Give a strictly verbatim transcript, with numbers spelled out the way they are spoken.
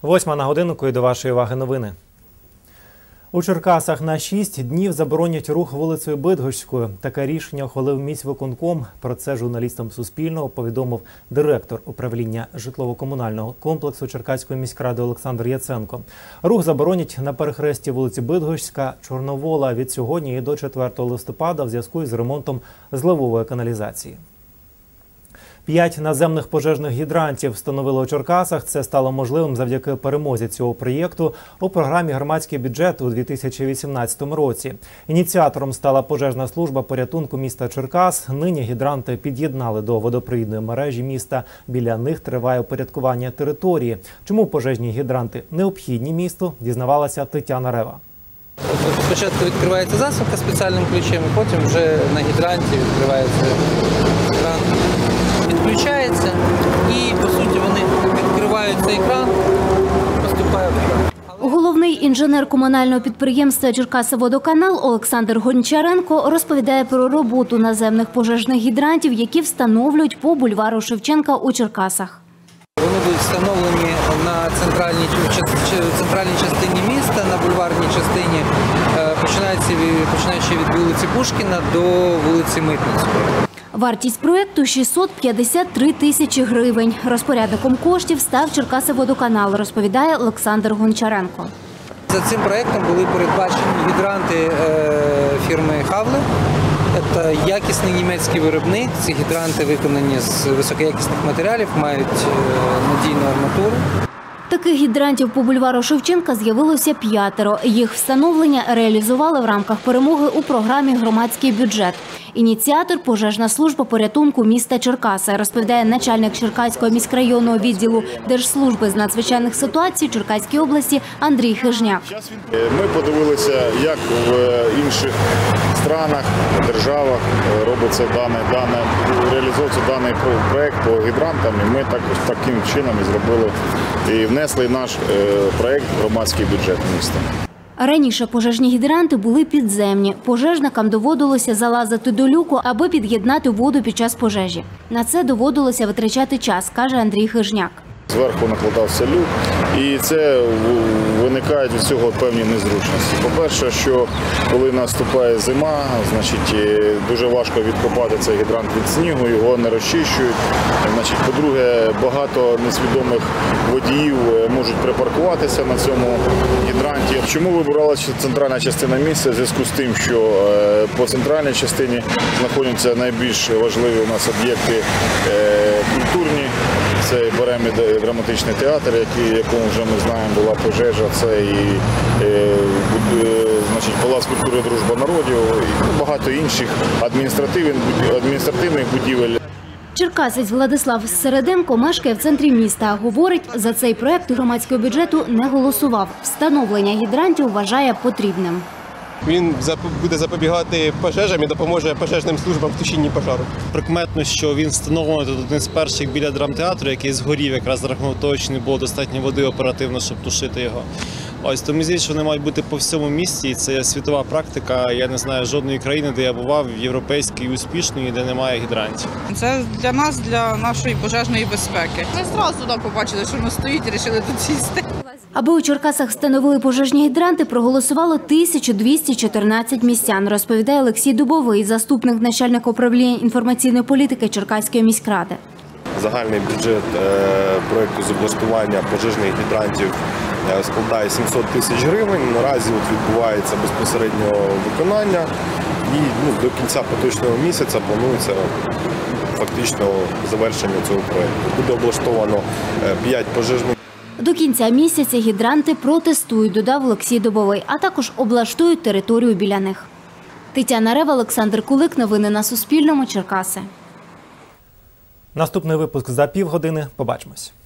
Восьма на годиннику і до вашої уваги новини. У Черкасах на шість днів заборонять рух вулицею Бидгощською. Таке рішення ухвалив міськвиконком. Про це журналістам Суспільного повідомив директор управління житлово-комунального комплексу Черкаської міськради Олександр Яценко. Рух заборонять на перехресті вулиці Бидгощська, Чорновола від сьогодні і до четвертого листопада в зв'язку із ремонтом зливової каналізації. П'ять наземних пожежних гідрантів встановили у Черкасах. Це стало можливим завдяки перемозі цього проєкту у програмі «Громадський бюджет» у дві тисячі вісімнадцятому році. Ініціатором стала пожежна служба порятунку міста Черкас. Нині гідранти під'єднали до водопровідної мережі міста. Біля них триває упорядкування території. Чому пожежні гідранти необхідні місту, дізнавалася Тетяна Рева. Спочатку відкривається засувка спеціальним ключем, і потім вже на гідранті відкривається екран. Відключається і, по суті, вони відкривають цей екран, поступає в екран. Головний інженер комунального підприємства «Черкасиводоканал» Олександр Гончаренко розповідає про роботу наземних пожежних гідрантів, які встановлюють по бульвару Шевченка у Черкасах. Вони будуть встановлені на центральній, центральній частині міста, на бульварній частині, починаючи від вулиці Пушкіна до вулиці Митницької. Вартість проєкту – шістсот п'ятдесят три тисячі гривень. Розпорядником коштів став «Черкасиводоканал», розповідає Олександр Гончаренко. За цим проєктом були передбачені гідранти фірми «Хавле». Це якісний німецький виробник. Ці гідранти виконані з високоякісних матеріалів, мають надійну арматуру. Таких гідрантів по бульвару Шевченка з'явилося п'ятеро. Їх встановлення реалізували в рамках перемоги у програмі «Громадський бюджет». Ініціатор – пожежна служба порятунку міста Черкаси, розповідає начальник Черкаського міськрайонного відділу Держслужби з надзвичайних ситуацій Черкаської області Андрій Хижняк. Ми подивилися, як в інших странах, державах робиться дане, дане, реалізовується даний проєкт по гідрантам. І ми також таким чином і зробили і внесли наш проєкт «Громадський бюджет» міста. Раніше пожежні гідранти були підземні. Пожежникам доводилося залазити до люку, аби під'єднати воду під час пожежі. На це доводилося витрачати час, каже Андрій Хижняк. Зверху накладався люк, і це виникають від цього певні незручності. По-перше, що коли наступає зима, значить дуже важко відкопати цей гідрант від снігу, його не розчищують. Значить, по-друге, багато несвідомих водіїв можуть припаркуватися на цьому гідранті. Чому вибиралася центральна частина міста? В зв'язку з тим, що по центральній частині знаходяться найбільш важливі у нас об'єкти культурні. Це беремо драматичний театр, який, якому вже ми знаємо, була пожежа, це і е, значить, Палац культури «Дружба народів» і багато інших адміністративних, адміністративних будівель. Черкасець Владислав Середенко мешкає в центрі міста. Говорить, за цей проєкт громадського бюджету не голосував. Встановлення гідрантів вважає потрібним. Він буде запобігати пожежам і допоможе пожежним службам в тушінні пожару. Прикметно, що він встановлений тут один з перших біля драмтеатру, який згорів якраз за рахунок того, що не було достатньо води оперативно, щоб тушити його. Ось, то мені здається, що вони мають бути по всьому місті, і це світова практика. Я не знаю жодної країни, де я бував, європейської, успішної, де немає гідрантів. Це для нас, для нашої пожежної безпеки. Ми одразу туди побачили, що воно стоїть, і вирішили тут сісти. Аби у Черкасах встановили пожежні гідранти, проголосувало тисяча двісті чотирнадцять містян, розповідає Олексій Дубовий, заступник начальника управління інформаційної політики Черкаської міськради. Загальний бюджет проєкту з облаштування пожежних гідрантів складає сімсот тисяч гривень. Наразі от відбувається безпосередньо виконання і ну, до кінця поточного місяця планується фактично завершення цього проєкту. Буде облаштовано п'ять пожежних. До кінця місяця гідранти протестують, додав Олексій Дубовий, а також облаштують територію біля них. Тетяна Рева, Олександр Кулик. Новини на Суспільному. Черкаси. Наступний випуск за півгодини. Побачимось.